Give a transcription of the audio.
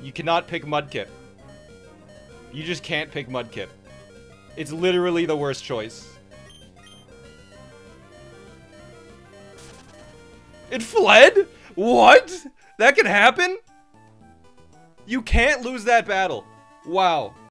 You cannot pick Mudkip. You just can't pick Mudkip. It's literally the worst choice. It fled? What? That can happen? You can't lose that battle. Wow.